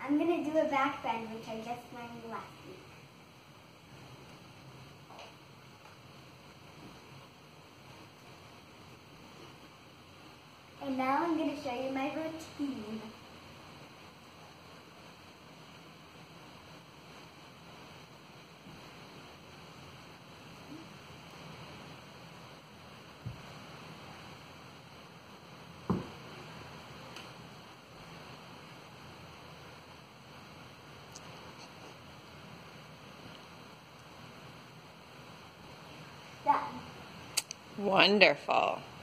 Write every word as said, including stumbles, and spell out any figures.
I'm going to do a back bend, which I just learned last week. And now I'm going to show you my routine. Done. Wonderful.